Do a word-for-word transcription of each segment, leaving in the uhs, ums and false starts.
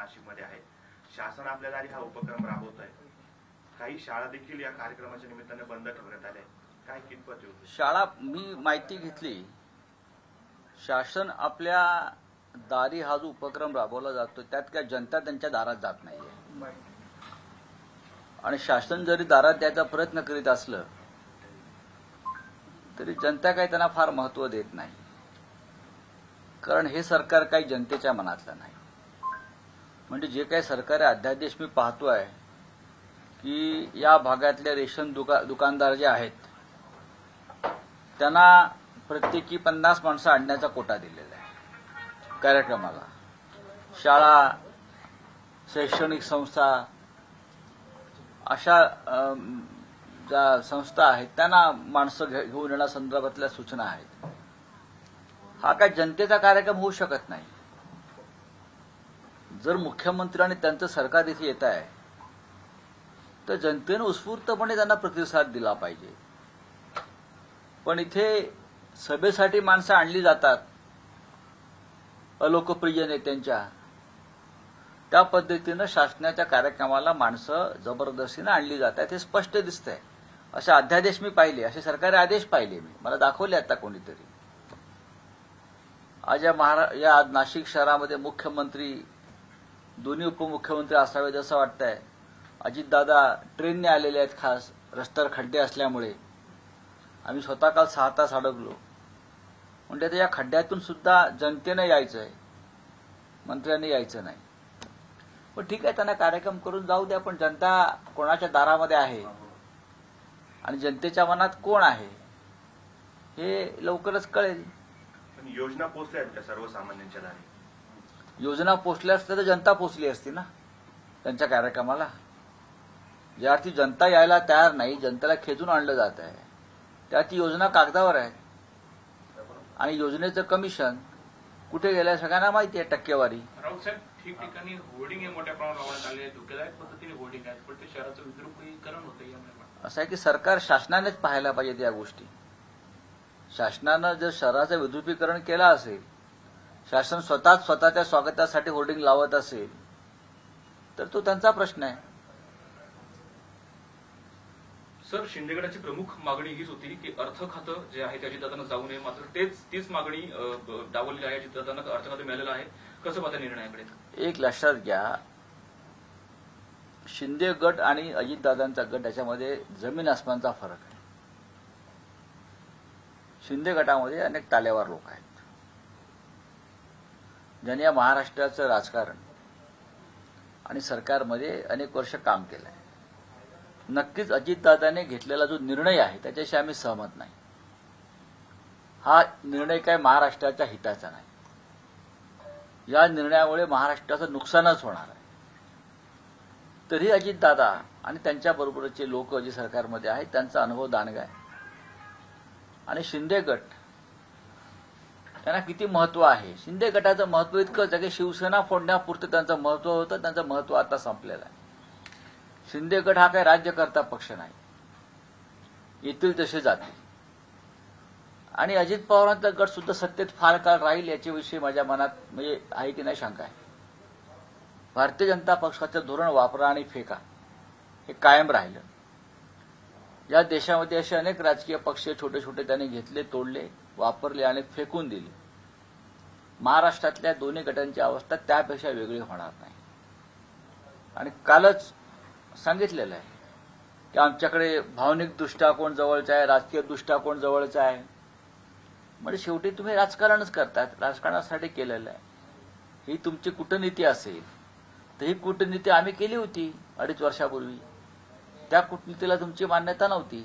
नाशिकमध्ये आहे. शासन आपल्या दारी हा उपक्रम राबवत आहे. काही शाळा देखील या कार्यक्रमाच्या निमित्ताने बंद ठेवण्यात आल्या. काय कितपत येऊ शाळा मी माहिती घेतली, शासन आपल्या दारी हा जो उपक्रम राबवला जातो त्यात काय जनता त्यांच्या दारात जात नाहीये. आणि शासन जरी दारात द्यायचा प्रयत्न करीत असलं तरी जनता काही त्यांना फार महत्व देत नाही. कारण हे सरकार काही जनतेच्या मनातलं नाही. म्हणजे जे काही सरकारी अध्यादेश मी पाहतोय की या भागातले रेशन दुका दुकानदार जे आहेत त्यांना प्रत्येकी पन्नास माणसं आणण्याचा कोटा दिलेला आहे कार्यक्रमाला. शाळा, शैक्षणिक संस्था अशा ज्या संस्था आहेत त्यांना माणसं घेऊन येण्यासंदर्भातल्या सूचना आहेत. हा काय जनतेचा कार्यक्रम होऊ शकत नाही. जर मुख्यमंत्री आणि त्यांचं सरकार इथे येत आहे तर जनतेनं उत्स्फूर्तपणे त्यांना प्रतिसाद दिला पाहिजे. पण इथे सभेसाठी माणसं आणली जातात अलोकप्रिय नेत्यांच्या, त्या पद्धतीनं शासनाच्या कार्यक्रमाला माणसं जबरदस्तीनं आणली जातात हे स्पष्ट दिसतंय. असे अध्यादेश मी पाहिले, असे सरकारी आदेश पाहिले, मी मला दाखवले आता कोणीतरी. आज या महारा या आज नाशिक शहरामध्ये मुख्यमंत्री, दोन्ही उपमुख्यमंत्री असावेत असं वाटतंय. अजितदादा ट्रेनने आलेले आहेत, खास रस्त्यावर खड्डे असल्यामुळे. आम्ही स्वतः काल सहा तास अडकलो. म्हणजे आता या खड्ड्यातून सुद्धा जनतेनं यायचंय, मंत्र्यांनी यायचं नाही. पण ठीक आहे, त्यांना कार्यक्रम करून जाऊ द्या. पण जनता कोणाच्या दारामध्ये आहे आणि जनतेच्या मनात कोण आहे हे लवकरच कळेल. योजना पोहोचल्या आहेत का सर्वसामान्यांच्या दारी? योजना पोचल्या असत्या तर जनता पोचली असती ना त्यांच्या कार्यक्रमाला. ज्या अर्थी जनता यायला तयार नाही, जनतेला खेचून आणलं जात आहे, त्या ती योजना कागदावर आहे. आणि योजनेचं कमिशन कुठे गेलंय सगळ्यांना माहिती आहे, टक्केवारी. राऊत साहेब, ठिकठिकाणी होर्डिंग हे मोठ्या प्रमाणात लावण्यात आले आहे. धोकेदायक पद्धतीने होर्डिंग आहेत, पण ते शहराचं विद्रुपीकरण होतं. यामुळे असं आहे की सरकार शासनानेच पाहायला पाहिजे या गोष्टी. शासनानं जर शहराचं विद्रुपीकरण केलं असेल, शासन स्वतःच स्वतःच्या स्वागतासाठी होर्डिंग लावत असेल तर तो त्यांचा प्रश्न आहे. सर, शिंदेगडाची प्रमुख मागणी हीच होती की अर्थ खातं जे आहे त्या अजितदादांना जाऊ नये. मात्र तेच तीच मागणी डावलली आहे. अजितदादांना अर्थ खातं मिळालेलं आहे. कसं पाहता निर्णयाकडे? एक लक्षात घ्या, शिंदे गट आणि अजितदादांचा गट याच्यामध्ये जमीन आसमानचा फरक आहे. शिंदे गटामध्ये अनेक तालेवार लोक आहेत ज्यांनी या महाराष्ट्राचं राजकारण आणि सरकारमध्ये अनेक वर्ष काम केलं आहे. नक्कीच अजितदादाने घेतलेला जो निर्णय आहे त्याच्याशी आम्ही सहमत नाही. हा निर्णय काय महाराष्ट्राच्या हिताचा नाही. या निर्णयामुळे महाराष्ट्राचं नुकसानच होणार आहे. तरी अजितदादा आणि त्यांच्याबरोबरचे लोक जे सरकारमध्ये आहेत त्यांचा अनुभव दांडगा आहे. आणि शिंदे गट त्यांना किती महत्व आहे. शिंदे गटाचं महत्व इतकंच आहे की शिवसेना फोडण्यापुरतं त्यांचं महत्व होतं, त्यांचं महत्व आता संपलेलं आहे. शिंदे गट हा काही राज्यकर्ता पक्ष नाही, येतील तसे जातील. आणि अजित पवारांचा गट सुद्धा सत्तेत फार काळ राहील याच्याविषयी माझ्या मनात म्हणजे आहे की नाही शंका आहे. भारतीय जनता पक्षाचं धोरण वापरा आणि फेका हे कायम राहिलं. या देशामध्ये असे अनेक राजकीय पक्ष छोटे छोटे त्यांनी घेतले, तोडले, वापरले आणि फेकून दिले. महाराष्ट्रातल्या दोन्ही गटांची अवस्था त्यापेक्षा वेगळी होणार नाही. आणि कालच सांगितलेलं आहे की आमच्याकडे भावनिक दृष्टिकोन जवळचा आहे, राजकीय दृष्टिकोन जवळचा आहे. म्हणजे शेवटी तुम्ही राजकारणच करतात, राजकारणासाठी केलेलं आहे. ही तुमची कूटनीती असेल तर ही कूटनीती आम्ही केली होती अडीच वर्षापूर्वी. त्या कूटनीतीला तुमची मान्यता नव्हती.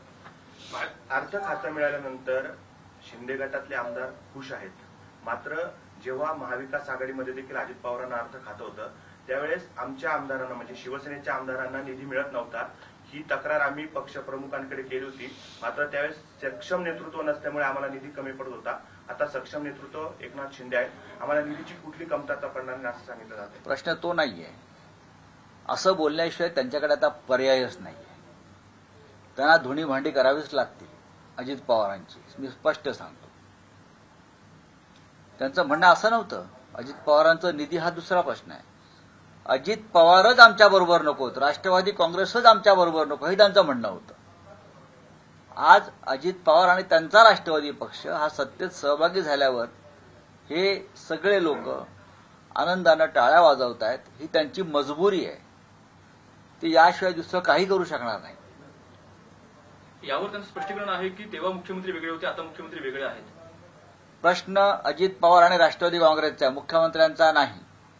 अर्थ खातं मिळाल्यानंतर शिंदे गटातले आमदार खुश आहेत. मात्र जेव्हा महाविकास आघाडीमध्ये देखील अजित पवारांना अर्थ खातं होतं त्यावेळेस आमच्या आमदारांना म्हणजे शिवसेनेच्या आमदारांना निधी मिळत नव्हता. ही तक्रार आम्ही पक्षप्रमुखांकडे केली होती. मात्र त्यावेळेस सक्षम नेतृत्व नसल्यामुळे आम्हाला निधी कमी पडत होता. आता सक्षम नेतृत्व एकनाथ शिंदे आहे, आम्हाला निधीची कुठली कमतरता पडणार नाही असं सांगितलं जातं. प्रश्न तो नाहीये. असं बोलण्याशिवाय त्यांच्याकडे आता पर्यायच नाहीये. त्यांना धुणी भांडी करावीच लागतील अजित पवारांची, मी स्पष्ट सांगतो. त्यांचं म्हणणं असं नव्हतं. अजित पवारांचा निधी हा दुसरा प्रश्न आहे. अजित पवारच आमच्या बरोबर नकोत, राष्ट्रवादी काँग्रेसच आमच्या बरोबर नको, हे त्यांचं म्हणणं होतं. आज अजित पवार आणि त्यांचा राष्ट्रवादी पक्ष हा सत्तेत सहभागी झाल्यावर हे सगळे लोक आनंदानं टाळ्या वाजवत आहेत. ही त्यांची मजबुरी आहे. ते याशिवाय दुसरं काही करू शकणार नाही. यावर त्यांचं स्पष्टीकरण आहे की तेव्हा मुख्यमंत्री वेगळे होते, आता मुख्यमंत्री वेगळे आहेत. प्रश्न अजित पवार आणि राष्ट्रवादी काँग्रेसचा, मुख्यमंत्र्यांचा नाही.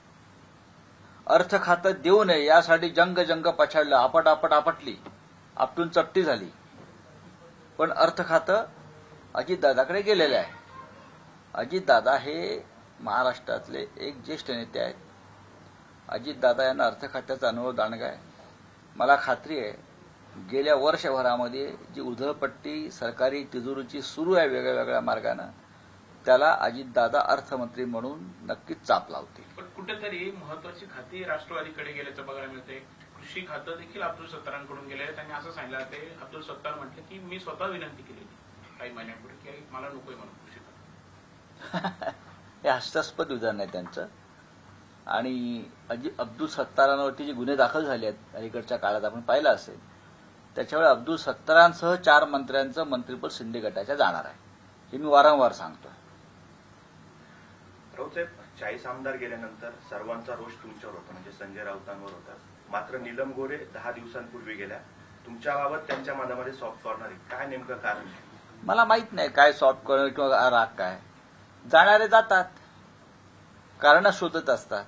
अर्थ खातं देऊ नये यासाठी जंग जंग पछाडलं, आपट आपट आपटली, आपटून चपटी झाली. पण अर्थ खातं अजितदादाकडे गेलेलं आहे. अजितदादा हे महाराष्ट्रातले एक ज्येष्ठ नेते आहेत. अजितदादा यांना अर्थ खात्याचा अनुभव दांडगा आहे. मला खात्री आहे गेल्या वर्षभरामध्ये जी उधळपट्टी सरकारी तिजोरीची सुरू आहे वेगळ्या वेगळ्या मार्गानं, त्याला अजितदादा अर्थमंत्री म्हणून नक्कीच चाप लावतील. पण कुठेतरी महत्वाची खाती राष्ट्रवादीकडे गेल्याचं बघायला मिळते. कृषी खातं देखील अब्दुल सत्तारांकडून गेले. त्यांनी असं सांगितलं ते अब्दुल सत्तार म्हटले की मी स्वतः विनंती केली काही महिन्यांपूर्वी की मला नकोय म्हणून कृषी खातं. हे हास्यास्पद विधान आहे त्यांचं. आणि अजि अब्दुल सत्तारांवरती जे गुन्हे दाखल झाले आहेत अलीकडच्या काळात आपण पाहिलं असेल, त्याच्यामुळे अब्दुल सत्तारांसह चार मंत्र्यांचं मंत्रिपद शिंदे गटाच्या जाणार आहे. हे मी वारंवार सांगतोय. राऊतसाहेब, चाळीस आमदार गेल्यानंतर सर्वांचा रोष तुमच्यावर होता, म्हणजे संजय राऊतांवर होता. मात्र नीलम गोरे दहा दिवसांपूर्वी गेल्या. तुमच्याबाबत त्यांच्या मनामध्ये सॉफ्ट कॉर्नर आहे. काय नेमकं कारण? मला माहित नाही काय सॉफ्ट कॉर्नर किंवा राग काय. जाणारे जातात, कारण शोधत असतात.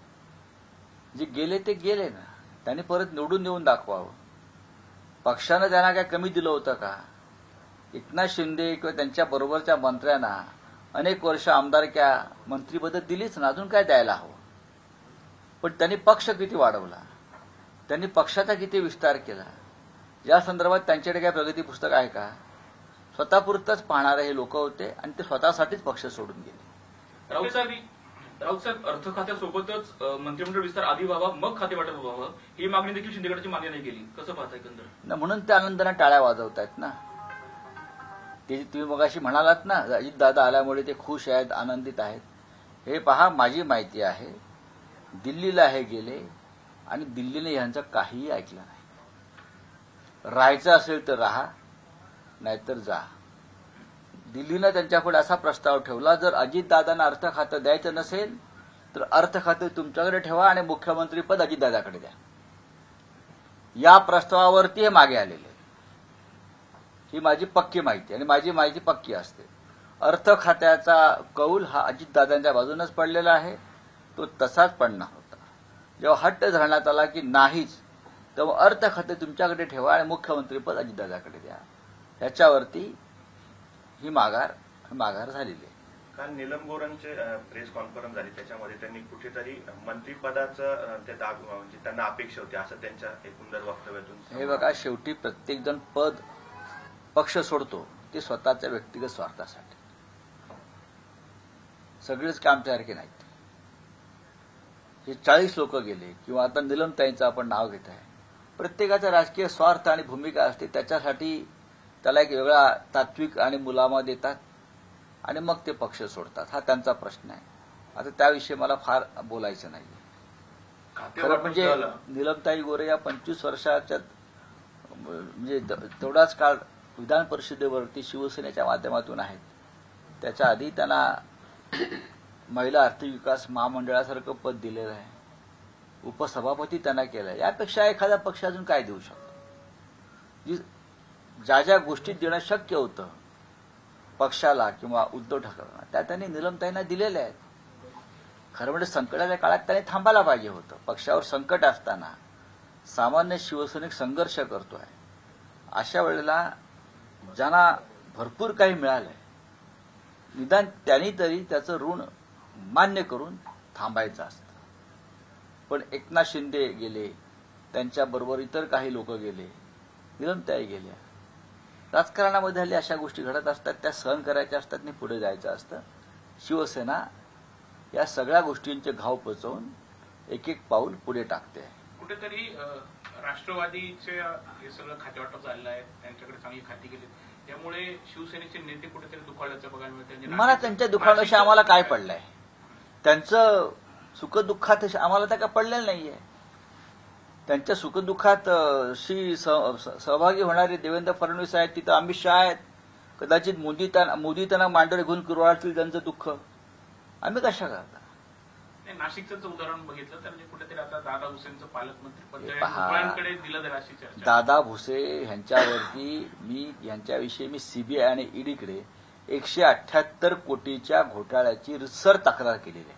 जे गेले ते गेले ना, त्यांनी परत निवडून देऊन दाखवावं. पक्षानं त्यांना काय कमी दिलं होतं का? एकनाथ शिंदे किंवा त्यांच्या बरोबरच्या मंत्र्यांना अनेक वर्ष आमदारक्या मंत्रीपद दिलीच ना, अजून काय द्यायला हवं. पण त्यांनी पक्ष किती वाढवला, त्यांनी पक्षाचा किती विस्तार केला, या संदर्भात त्यांच्याकडे काय प्रगती पुस्तक आहे का? स्वतःपुरतच पाहणारे हे लोक होते आणि ते स्वतःसाठीच पक्ष सोडून गेले. राऊत साहेब राऊत साहेब अर्थ खात्यासोबतच मंत्रिमंडळ विस्तार आधी व्हावा, मग खाते वाटप व्हावं, ही मागणी देखील शिंदे गटाची मान्य नाही केली. कसं पाहताय एकंदर? म्हणून ते आनंदाने टाळ्या वाजवतायत ना. ते तुम्ही मगाशी म्हणालात ना, अजितदादा आल्यामुळे ते खुश आहेत, आनंदित आहेत. हे पहा, माझी माहिती आहे दिल्लीला हे गेले आणि दिल्लीने यांचं काहीही ऐकलं नाही. राहायचं असेल तर राहा, नाहीतर जा. दिल्लीनं त्यांच्यापुढे असा प्रस्ताव ठेवला, जर अजितदादांना अर्थ खातं द्यायचं नसेल तर अर्थ खातं तुमच्याकडे ठेवा आणि मुख्यमंत्रीपद अजितदादाकडे द्या. या प्रस्तावावरती हे मागे आलेले. ही माझी पक्की माहिती आणि माझी माहिती पक्की असते. अर्थ खात्याचा कौल हा अजितदादांच्या बाजूनच पडलेला आहे. तो तसाच पडणार होता. जेव्हा हट्ट धरण्यात आला की नाहीच, तेव्हा अर्थ खाते तुमच्याकडे ठेवा आणि मुख्यमंत्रीपद अजितदादाकडे द्या, ह्याच्यावरती ही माघार माघार झालेली आहे. काल नीलम गोरेंचे प्रेस कॉन्फरन्स झाली, त्याच्यामध्ये त्यांनी कुठेतरी मंत्रिपदाचं ते दाग म्हणजे त्यांना अपेक्षा होती असं त्यांच्या एकंदर वक्तव्यातून. हे बघा, शेवटी प्रत्येक जण पद पक्ष सोडतो ते स्वतःच्या व्यक्तिगत स्वार्थासाठी. सगळेच कामसारखे नाहीत. हे चाळीस लोक गेले किंवा आता निलमताईंचं आपण नाव घेत आहे. प्रत्येकाचा राजकीय स्वार्थ आणि भूमिका असते, त्याच्यासाठी त्याला एक वेगळा तात्विक आणि मुलामा देतात आणि मग ते पक्ष सोडतात. हा त्यांचा प्रश्न आहे. आता त्याविषयी मला फार बोलायचं नाही. खरं म्हणजे निलमताई गोरे या पंचवीस वर्षाच्या म्हणजे तेवढाच काळ विधान परिषदेवरती शिवसेनेच्या माध्यमातून आहेत. त्याच्या आधी त्यांना महिला आर्थिक विकास महामंडळासारखं पद दिलेलं आहे. उपसभापती त्यांना केलं. यापेक्षा एखादा पक्ष अजून काय देऊ शकतो? ज्या ज्या गोष्टी देणं शक्य होतं पक्षाला किंवा उद्धव ठाकरेंना, त्या त्यांनी निलमताईंना दिलेल्या आहेत. खरं म्हणजे संकटाच्या काळात त्यांनी थांबायला पाहिजे होतं. पक्षावर संकट असताना सामान्य शिवसैनिक संघर्ष करतोय, अशा वेळेला ज्यांना भरपूर काही मिळालंय, निदान त्यांनी तरी त्याचं ऋण मान्य करून थांबायचं असतं. पण एकनाथ शिंदे गेले, त्यांच्याबरोबर इतर काही लोक गेले, निलमताई गेल्या. राजकारणामध्ये हल्ली अशा गोष्टी घडत असतात, त्या सहन करायच्या असतात आणि पुढे जायचं असतं. शिवसेना या सगळ्या गोष्टींचे घाव पचवून एक एक पाऊल पुढे टाकते. कुठेतरी राष्ट्रवादीचे हे सगळं खातेवाटप झालेलं आहे, त्यांच्याकडे चांगली खाती गेली, त्यामुळे शिवसेनेचे नेते कुठेतरी दुखावल्याचं बघायला मिळतं. मला त्यांच्या दुखावल्याशी आम्हाला काय पडलंय? त्यांचं सुखदुःखात हे आम्हाला त्या काय पडलेलं नाहीये. त्यांच्या सुखदुःखात शी सहभागी होणारे देवेंद्र फडणवीस आहेत, तिथं अमित शहा आहेत, कदाचित मोदी त्यांना मोदी त्यांना मांडर घेऊन कुरवाळतील त्यांचं दुःख. आम्ही कशा करता? नाशिकचं उदाहरण बघितलं तर कुठेतरी आता दादा भुसेंचं पालकमंत्री पद पहा, भुजबळांकडे दिलं जाईल अशी चर्चा. दादा भुसे यांच्यावरती मी यांच्याविषयी मी सीबीआय आणि ईडीकडे एकशे अठ्याहत्तर कोटीच्या घोटाळ्याची रितसर तक्रार केलेली आहे.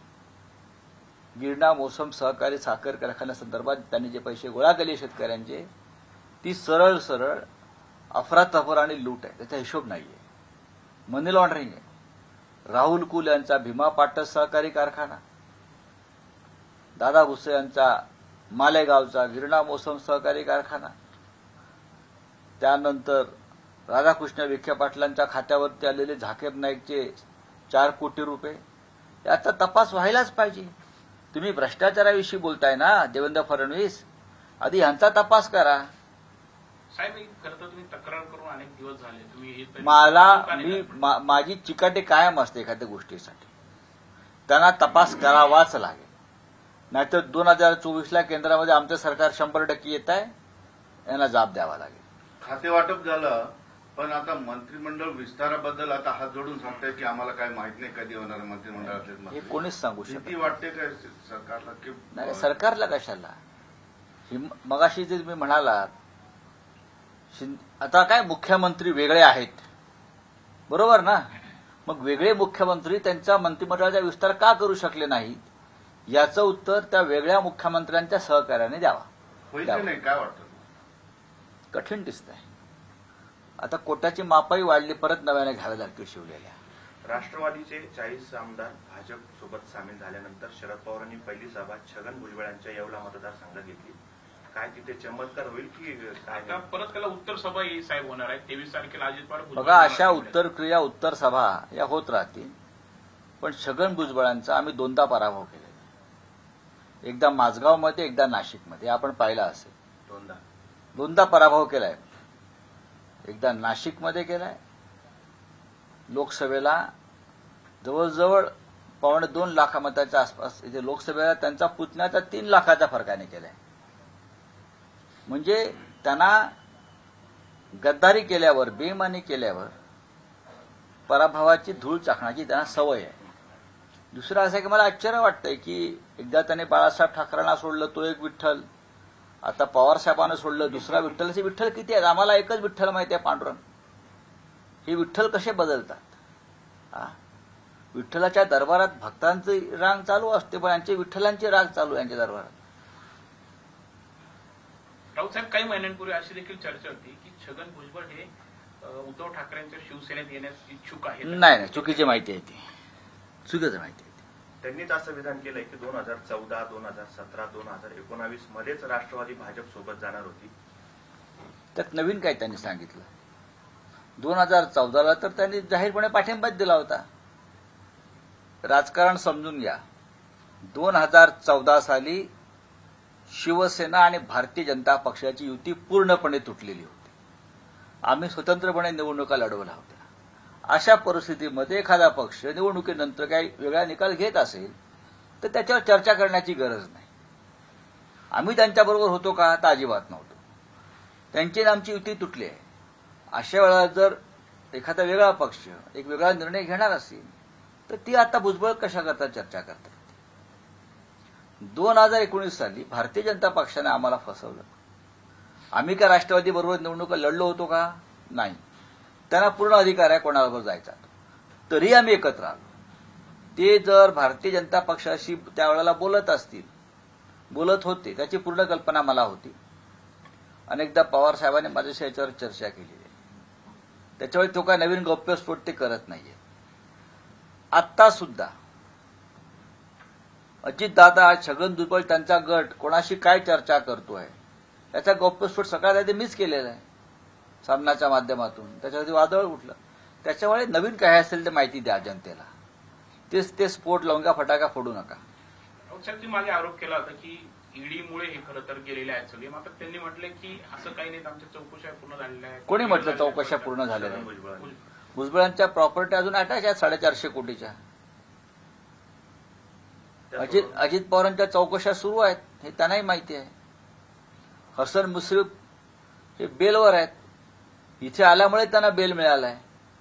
गिरणा मोसम सहकारी साखर कारखान्यासंदर्भात त्यांनी जे पैसे गोळा केले शेतकऱ्यांचे, ती सरळ सरळ अफरातफर आणि लूट आहे, त्याचा हिशोब नाहीये. मनी लॉन्ड्रिंग आहे. राहुल कुल यांचा भीमा पाटस सहकारी कारखाना, दादा भुसे यांचा मालेगावचा गिरणा मोसम सहकारी कारखाना, त्यानंतर राधाकृष्ण विखे पाटलांच्या खात्यावरती आलेले झाकीर नाईकचे चार कोटी रुपये, याचा तपास व्हायलाच पाहिजे. तुम्ही भ्रष्टाचाराविषयी बोलताय ना देवेंद्र फडणवीस, आधी यांचा तपास करा. साहेब खरं तर तुम्ही तक्रार करून अनेक दिवस झाले, तुम्ही मला मी मा, माझी चिकाटी कायम असते एखाद्या गोष्टीसाठी, त्यांना तपास करावाच लागेल. नाहीतर दोन हजार चोवीसला केंद्रामध्ये आमचं सरकार शंभर टक्के येत आहे, यांना जाब द्यावा लागेल. खाते वाटप झालं, पण आता मंत्रिमंडळ विस्ताराबद्दल आता हात जोडून सांगताय की आम्हाला काय माहित नाही कधी होणार मंत्रिमंडळातले. हे कोणीच सांगू शकत भीती वाटते काय सरकारला की नाही? सरकारला कशाला? मगाशी जे तुम्ही म्हणालात, आता काय मुख्यमंत्री वेगळे आहेत, बरोबर ना? मग वेगळे मुख्यमंत्री त्यांचा मंत्रिमंडळाचा विस्तार का करू शकले नाहीत, याचं उत्तर त्या वेगळ्या मुख्यमंत्र्यांच्या सहकार्याने द्यावा. होईल नाही काय वाटतं? कठीण दिसतंय. आता कोट्याची मापाई वाढली, परत नव्याने घ्याव्या लागतील शिवलेल्या. राष्ट्रवादीचे चाळीस आमदार भाजप सोबत सामील झाल्यानंतर शरद पवारांनी पहिली सभा छगन भुजबळ यांच्या येवला मतदारसंघात घेतली. काय तिथे चमत्कार होईल की काय? परत त्याला उत्तर सभा ही साहेब होणार आहे तेवीस तारखेला अजित पवार. बघा, अशा उत्तर क्रिया उत्तर सभा या होत राहतील, पण छगन भुजबळांचा आम्ही दोनदा पराभव केलेला. एकदा माझगावमध्ये, एकदा नाशिकमध्ये. आपण पाहिला असेल, दोनदा दोनदा पराभव केलाय. एकदा नाशिकमध्ये केलाय, लोकसभेला जवळजवळ पावणे दोन लाखा मताच्या आसपास, इथे लोकसभेला त्यांचा पुतण्याचा तीन लाखाच्या फरकाने केलाय. म्हणजे त्यांना गद्दारी केल्यावर, बेईमानी केल्यावर पराभवाची धूळ चाखण्याची त्यांना सवय आहे. दुसरं असं की मला आश्चर्य वाटतंय की एकदा त्याने बाळासाहेब ठाकरेंना सोडलं, तो एक विठ्ठल. आता पवारसाहेबांना सोडलं, दुसरा विठ्ठल. असे विठ्ठल किती आहेत? आम्हाला एकच विठ्ठल माहिती आहे, पांडुरंग. हे विठ्ठल कसे बदलतात? विठ्ठलाच्या दरबारात भक्तांची रांग चालू असते, पण यांचे विठ्ठलांची राग चालू आहे यांच्या दरबारात. राऊत साहेब, काही महिन्यांपूर्वी अशी देखील चर्चा होती की छगन भुजबळ हे उद्धव ठाकरेंच्या शिवसेनेत येण्यास इच्छुक आहेत. नाही नाही, चुकीची माहिती आहे ती, चुकीची माहिती आहे. त्यांनीच असं विधान केलंय की दोन हजार चौदा दोन हजार सतरा दोन हजार एकोणावीस मध्येच राष्ट्रवादी भाजप सोबत जाणार होती. त्यात नवीन काय त्यांनी सांगितलं? दोन हजार चौदाला तर त्यांनी जाहीरपणे पाठिंबाच दिला होता. राजकारण समजून घ्या. दोन हजार चौदा साली शिवसेना आणि भारतीय जनता पक्षाची युती पूर्णपणे तुटलेली होती. आम्ही स्वतंत्रपणे निवडणुका लढवल्या होत्या. अशा परिस्थितीमध्ये एखादा पक्ष निवडणुकीनंतर काही वेगळा निकाल घेत असेल तर त्याच्यावर चर्चा करण्याची गरज नाही. आम्ही त्यांच्याबरोबर होतो का? तर अजिबात नव्हतो. त्यांची आमची युती तुटली आहे. अशा वेळेला जर एखादा वेगळा पक्ष एक वेगळा निर्णय घेणार असेल तर ती आता भुजबळ कशा करता चर्चा करतात? दोन हजार एकोणीस साली भारतीय जनता पक्षाने आम्हाला फसवलं. आम्ही का राष्ट्रवादी बरोबर निवडणुका लढलो होतो का? नाही. त्यांना पूर्ण अधिकार आहे कोणाबरोबर जायचा, तरी आम्ही एकत्र आलो. ते जर भारतीय जनता पक्षाशी त्यावेळेला बोलत असतील, बोलत होते, त्याची पूर्ण कल्पना मला होती. अनेकदा पवार साहेबांनी माझ्याशी याच्यावर चर्चा केली आहे. त्याच्यावेळी तो काय नवीन गौप्यस्फोट ते करत नाहीये. आत्ता सुद्धा अजितदादा, छगन भुजबळ, त्यांचा गट कोणाशी काय चर्चा करतोय याचा गौप्यस्फोट सकाळी आधी मीच केलेला आहे सामनाच्या माध्यमातून. त्याच्यावरती वादळ उठलं. त्याच्यामुळे नवीन काय असेल ते माहिती द्या जनतेला. तेच ते स्फोट लावून फटाका फोडू नका. साहेब, मागे आरोप केला होता की ईडीमुळे हे खरं तर गेलेले आहेत सगळे. मात्र त्यांनी म्हटलं की असं काही नाही, आमच्या चौकशा पूर्ण झालेल्या आहेत. कोणी म्हटलं चौकशा पूर्ण झालेल्या आहेत? भुजबळांच्या प्रॉपर्टी अजून अटॅच आहेत साडेचारशे कोटीच्या. त्या अजित सोडून- अजित पवारांच्या चौकशा सुरू आहेत हे त्यांनाही माहिती आहे. हसन मुश्रीफ हे बेलवर आहेत, इथे आल्यामुळे त्यांना बेल मिळालाय.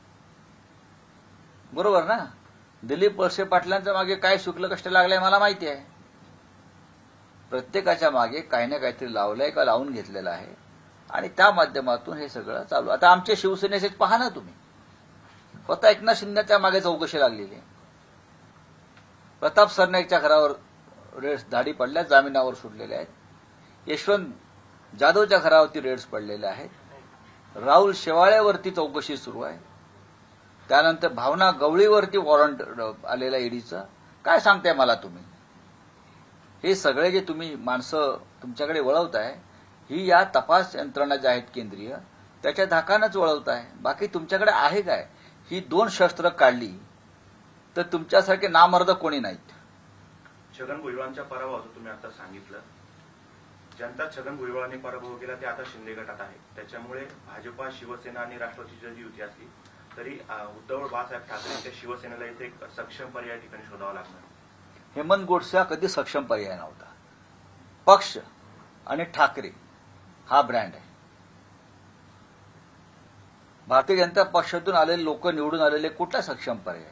बरोबर ना? दिलीप वळसे पाटलांच्या मागे काय शुक्ल कष्ट लागलंय मला माहिती आहे. प्रत्येकाच्या मागे काही ना काहीतरी लावलंय का लावून घेतलेलं आहे आणि त्या माध्यमातून हे सगळं चालू. आता आमचे शिवसेनेचे पहा ना तुम्ही, स्वतः एकनाथ शिंदेच्या मागे चौकशी लागलेली आहे. प्रताप सरनाईकच्या घरावर रेड्स धाडी पडल्या, जामिनावर सुटलेले आहेत. यशवंत जाधवच्या घरावरती रेड्स पडलेले आहेत. राहुल शेवाळेवरती चौकशी सुरू आहे. त्यानंतर भावना गवळीवरती वॉरंट आलेला ईडीचं. काय सांगताय मला तुम्ही? हे सगळे जे तुम्ही माणसं तुमच्याकडे वळवताय ही या तपास यंत्रणा ज्या आहेत केंद्रीय त्याच्या धाकानंच वळवताय. बाकी तुमच्याकडे आहे काय? ही दोन शस्त्र काढली तर तुमच्यासारखे नामर्द कोणी नाहीत. छगन भुजबळांच्या पराभवाचं तुम्ही आता सांगितलं. जनता छगन भुजबळांनी पराभव केला ते आता शिंदे गटात आहे. त्याच्यामुळे भाजपा, शिवसेना आणि राष्ट्रवादीची जरी युती असली तरी उद्धव बाळासाहेब ठाकरे त्या शिवसेनेला इथे एक सक्षम पर्याय ठिकाणी शोधावा लागणार. हेमंत गोडसे हा कधी सक्षम पर्याय नव्हता. पक्ष आणि ठाकरे हा ब्रँड आहे. भारतीय जनता पक्षातून आलेले लोक निवडून आलेले कुठला सक्षम पर्याय?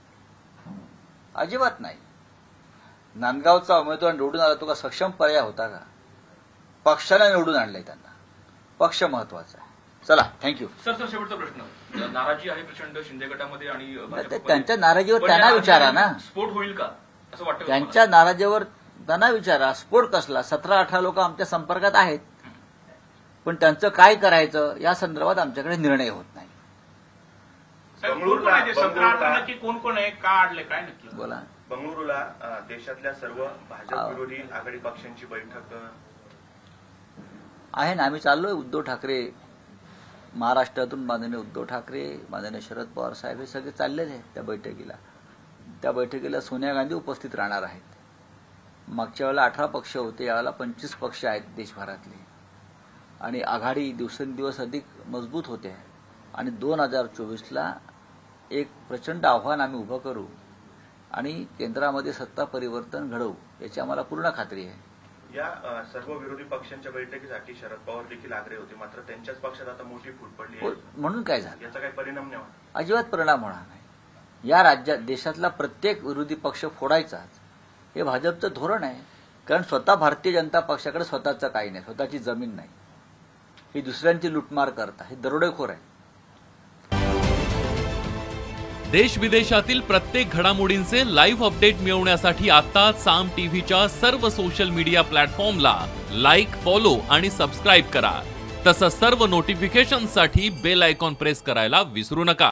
अजिबात नाही. नांदगावचा उमेदवार निवडून आला तो का सक्षम पर्याय होता का? पक्षाने निवडून आणलंय त्यांना. पक्ष महत्वाचा आहे. चला, थँक्यू. सर सर शेवटचा प्रश्न. नाराजी आहे प्रचंड शिंदे गटामध्ये आणि भाजपमध्ये. त्यांच्या नाराजीवर पण त्यांना या विचारा ना. स्फोट होईल का असं वाटतं का त्यांच्या नाराजीवर त्यांना विचारा. स्फोट कसला? सतरा अठरा लोक आमच्या संपर्कात आहेत, पण त्यांचं काय करायचं या संदर्भात आमच्याकडे निर्णय होत नाही. साहेब, कोण कोण आहे ते सतरा अठरा नक्की कोण कोण आहे, का अडले, काय नक्की? बोला. बंगळुरूला अ, देशातल्या सर्व भाजप विरोधी आघाडी पक्षांची बैठक अ, आहे ना. आम्ही चाललोय. उद्धव ठाकरे महाराष्ट्रातून माननीय उद्धव ठाकरे, माननीय शरद पवार साहेब हे सगळे चाललेले आहेत त्या बैठकीला. त्या बैठकीला सोनिया गांधी उपस्थित राहणार आहेत. मागच्या वेळेला अठरा पक्ष होते, यावेळेला पंचवीस पक्ष आहेत देशभरातले आणि आघाडी दिवसेंदिवस अधिक मजबूत होते आणि दोन हजार चोवीसला एक प्रचंड आव्हान आम्ही उभं करू आणि केंद्रामध्ये सत्ता परिवर्तन घडवू याची आम्हाला पूर्ण खात्री आहे. या अ, सर्व विरोधी पक्षांच्या बैठकीसाठी शरद पवार देखील आग्रही होते, मात्र त्यांच्याच पक्षात आता मोठी फूट पडली आहे. म्हणून काय झालं? याचा काही परिणाम नाही होणार? अजिबात परिणाम होणार नाही. या राज्यात देशातला प्रत्येक विरोधी पक्ष फोडायचाच हे भाजपचं धोरण आहे. कारण स्वतः भारतीय जनता पक्षाकडे स्वतःचं काही नाही, स्वतःची जमीन नाही. ही दुसऱ्यांची लुटमार करता हे दरोडेखोर आहे. देश विदेशातील प्रत्येक घडामोडींचे लाईव्ह अपडेट मिळवण्यासाठी आता साम टीव्हीच्या सर्व सोशल मीडिया प्लॅटफॉर्मला लाईक, फॉलो आणि सबस्क्राईब करा. तसंच सर्व नोटिफिकेशनसाठी बेल आयकॉन प्रेस करायला विसरू नका.